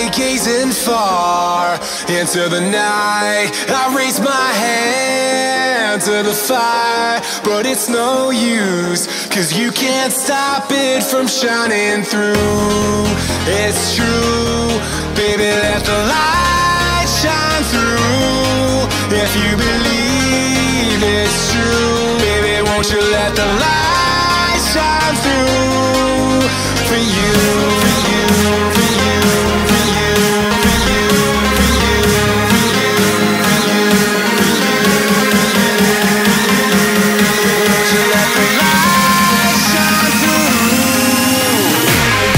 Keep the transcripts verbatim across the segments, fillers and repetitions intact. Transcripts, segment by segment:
sky, gazing far into the night. I raise my hand to the fire, but it's no use, cause you can't stop it from shining through. It's true, baby, let the light shine through. If you believe it's true, baby, won't you let the light shine through? For you, for you, for you, for you, for you, for you, for you, for you, won't you let the light shine through?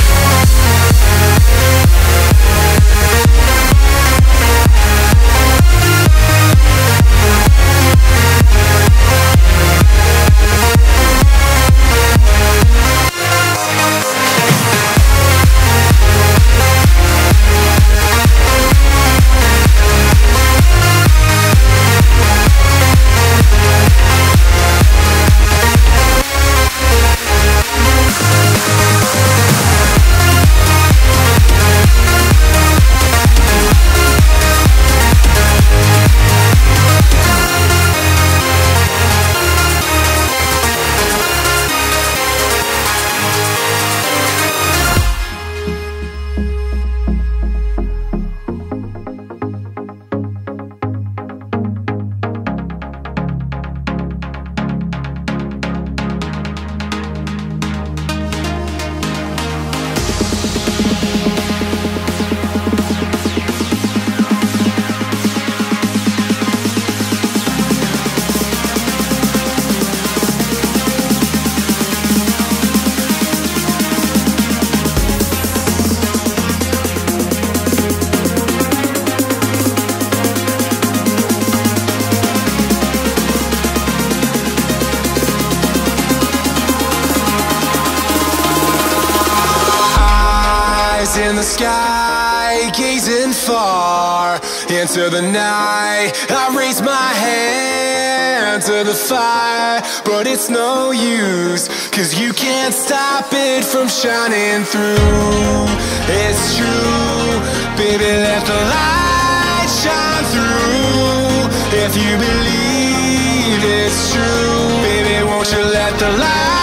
In the sky, gazing far into the night. I raise my hand to the fire, but it's no use, cause you can't stop it from shining through. It's true, baby, let the light shine through. If you believe it's true, baby, won't you let the light